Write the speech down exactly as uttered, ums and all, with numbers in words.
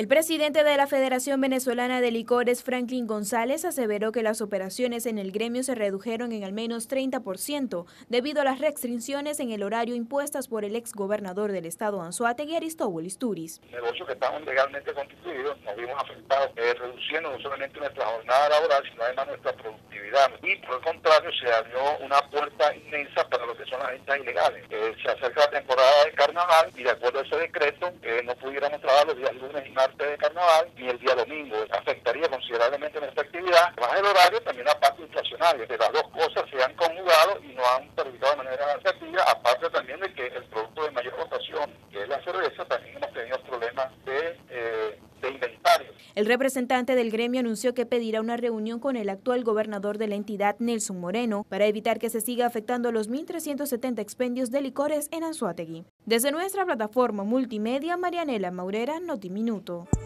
El presidente de la Federación Venezolana de Licores, Franklin González, aseveró que las operaciones en el gremio se redujeron en al menos treinta por ciento debido a las restricciones en el horario impuestas por el exgobernador del estado Anzoátegui, Aristóbulo Isturiz. Negocios que estaban legalmente constituidos, nos vimos afectados, eh, reduciendo no solamente nuestra jornada laboral, sino además nuestra productividad. Y por el contrario, se abrió una puerta inmensa para lo que son las ventas ilegales. Eh, se acerca la temporada de carnaval y de acuerdo a ese decreto, eh, no pudiéramos trabajar los días lunes y martes de carnaval ni el día domingo. Afectaría considerablemente nuestra actividad. Además el horario, también la parte inflacionaria. De las dos cosas se han conjugado y nos han perjudicado de manera asertiva, aparte también de que el producto de mayor rotación, que es la cerveza, también hemos tenido problemas de, eh, de inventario. El representante del gremio anunció que pedirá una reunión con el actual gobernador de la entidad, Nelson Moreno, para evitar que se siga afectando los mil trescientos setenta expendios de licores en Anzoátegui. Desde nuestra plataforma multimedia, Marianela Maurera, Noti Minuto.